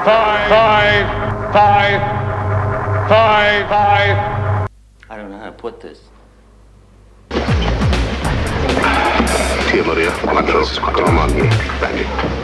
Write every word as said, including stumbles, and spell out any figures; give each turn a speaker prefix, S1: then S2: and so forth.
S1: five, five, five, five, five.
S2: I don't know how to put this.
S3: Tia Maria, quattro, quattro comandi, prendi.